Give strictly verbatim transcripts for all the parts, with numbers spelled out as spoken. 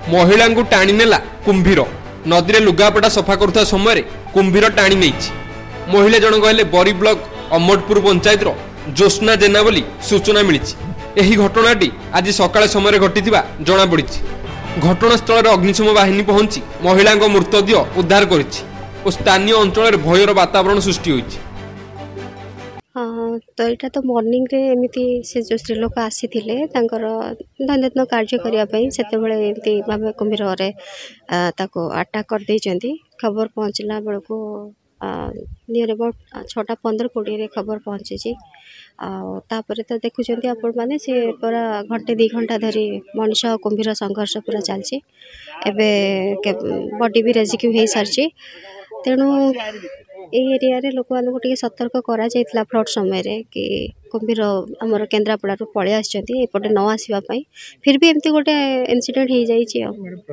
महिला को टाणी नेला कुंभीर नदी में लुगापटा सफा करुवा समय कुंभीर टाणी नहीं। महिला जन कहले बरी ब्लॉक अमोटपुर पंचायत ज्योत्ना जेना बोली सूचना मिली। यही घटनाटी आज सकाळ समय घटी जना पड़ी। घटनास्थल अग्निशम बाहिनी पहुंची महिला मृतदेह उद्धार कर स्थानीय अंचल भयर वातावरण सृष्टि होइछि। हाँ तो यहाँ तो मॉर्निंग रे एमती से जो स्त्री लोक आसी दैनंदिन कार्य करने से एमती भाव कुंभीर ताको अटैक कर देइचंती। खबर पहुँचला बेलू नियर अबाउट छटा पंद्रह कोड़े खबर पहुँची। आपर तो देखुं आपण मैंने सी पूरा घंटे दी घंटा धरी मनीष कुंभीर संघर्ष पूरा चलती। बॉडी भी रेस्क्यू हो सारी। तेणु एरिया रे लोक मानक टे सतर्क करा जायतिला फ्लड समय रे कि कुंभीर आमर केन्द्रापड़ा पलि आसते एपटे न आसवाई। फिर भी एमती गोटे इनसीडेंट हो जाइए।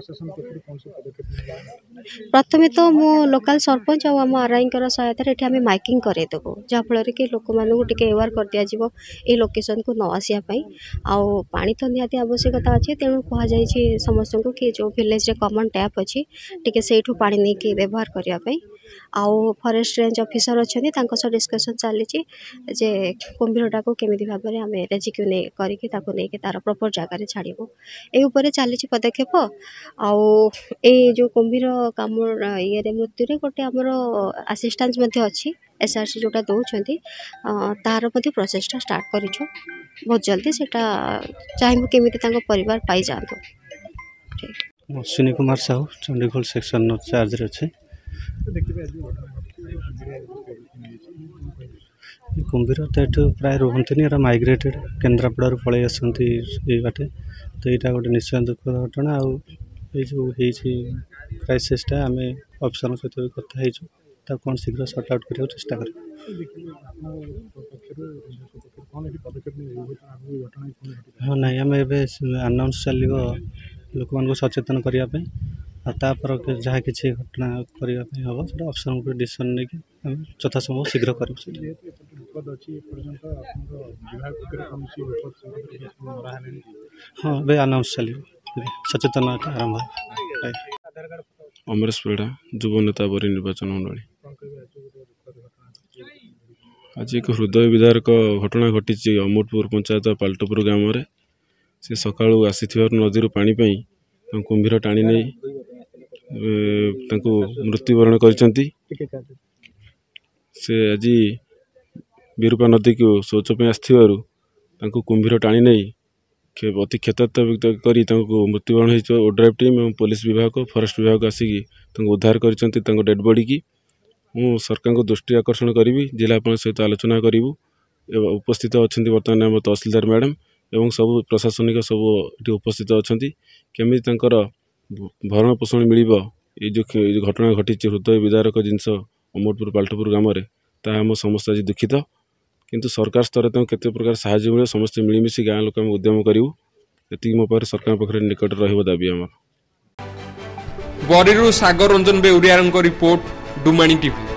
प्रथमे तो मो लोकल सरपंच और आम आरआई सहायता ये आम माइकिंग करदेबू जहाँफल कि लोक मानक टे एवार कर दि जाव ये लोकेशन को न आसवाई। आउ पानी तो निहाती आवश्यकता अच्छे। तेणु कहुई समस्त को कि जो विलेज रे कॉमन टैप अच्छी टे से पानी नहीं कि व्यवहार करने। आउ फॉरेस्ट रेंज ऑफिसर अच्छा डिस्कसन चली जे कुंभीरटा को केमी भाव में आम रेस्क्यू नहीं करके तार प्रॉपर जगह छाड़ू ये चली पदक्षेप। आउ ए जो कुंभीर काम ये मृत्यु गोटे आमर असिस्टेंस अच्छी एसआरसी जोटा दौरान तार प्रोसेसटा स्टार्ट करूँ। बहुत जल्दी से चाहबू केमी परिवार पाई जातु। अश्विनी कुमार साहू चंडीगढ़ सेक्शन चार्ज अच्छे। कुंभीर तो ये प्राय रुहतनी माइग्रेटेड केन्द्रापड़ा पलि आसती बाटे। तो यहाँ गोटे निश्चय दुखद घटना। आउ जो क्राइसिसटा आम अफिसर सहित भी कथा कौन शीघ्र सर्ट आउट करने चेष्टा कर। हाँ नहीं आम ए अनाउंस चलो लोक मान सचेतन करने तापर जहाँ कि घटना करने हम से अफिसर डिसीजन नहीं यथा संभव शीघ्र कर। हाँ ए अनाउंस चलो सचेतन आरंभ। अमरेश परिड़ा युव नेता बरी निर्वाचन मंडली। आज एक हृदय विदारक घटना घटी अमोटपुर पंचायत पाल्टपुर ग्राम में से सका आसी नदी पानी कुंभीर टाणी नहीं मृत्युवरण कर। आज विरूपा नदी को शौचपाई आसू कुंभीर टाणी नहीं अति क्षताक्त कर मृत्युवरण हो। ओड्राइव टीम और पुलिस विभाग फॉरेस्ट विभाग आसिक उद्धार कर डेड बॉडी की मु सरकार को दृष्टि आकर्षण करी जिलापाल सहित आलोचना करूँ। उपस्थित अच्छा बर्तमान आम तहसिलदार मैडम एवं सब प्रशासनिक सब ये उपस्थित अच्छा केमी भरण पोषण मिल ये जो घटना घटी हृदय विदारक जिनस अमोटपुर पाल्टपुर ग्राम में ताम समस्त आज दुखित। किंतु सरकार स्तर केते प्रकार साहाय्य मिले समस्ते मिलमिशि गाँ लोक उद्यम करूँ ये मो पाखे सरकार पाखे निकट रही दाबी आम। बरीरू सागर रंजन बेउरिया रिपोर्ट डुमानी टीवी।